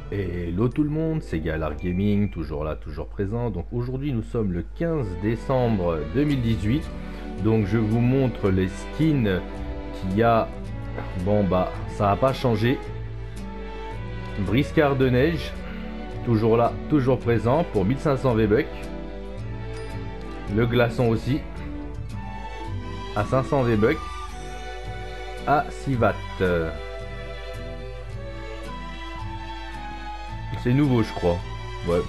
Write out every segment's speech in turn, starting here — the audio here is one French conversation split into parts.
Hello tout le monde, c'est Galar Gaming, toujours là, toujours présent. Donc aujourd'hui nous sommes le 15 décembre 2018. Donc je vous montre les skins qu'il y a. Bon bah ça n'a pas changé. Briscard de neige, toujours là, toujours présent pour 1500 V-Bucks. Le glaçon aussi à 500 V-Bucks. À Sivat. C'est nouveau je crois. Ouais.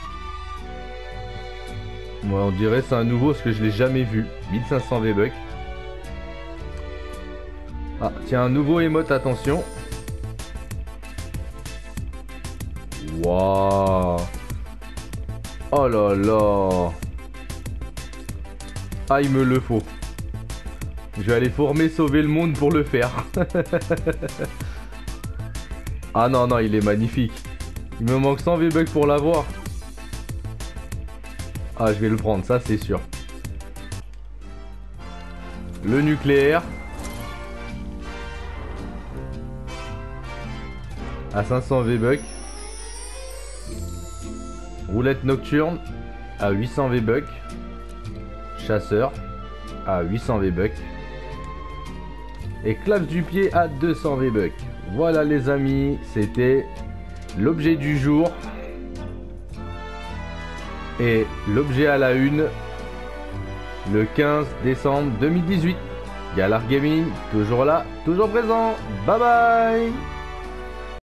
Moi on dirait c'est un nouveau parce que je l'ai jamais vu. 1500 V-Bucks. Ah tiens, un nouveau emote, attention. Waouh. Oh là là. Ah il me le faut. Je vais aller former sauver le monde pour le faire. Ah non non, il est magnifique. Il me manque 100 V-Bucks pour l'avoir. Ah, je vais le prendre, ça c'est sûr. Le nucléaire. À 500 V-Bucks. Roulette nocturne. À 800 V-Bucks. Chasseur. À 800 V-Bucks. Et claps du pied à 200 V-Bucks. Voilà les amis, c'était l'objet du jour. Et l'objet à la une, le 15 décembre 2018. Galar Gaming, toujours là, toujours présent. Bye bye.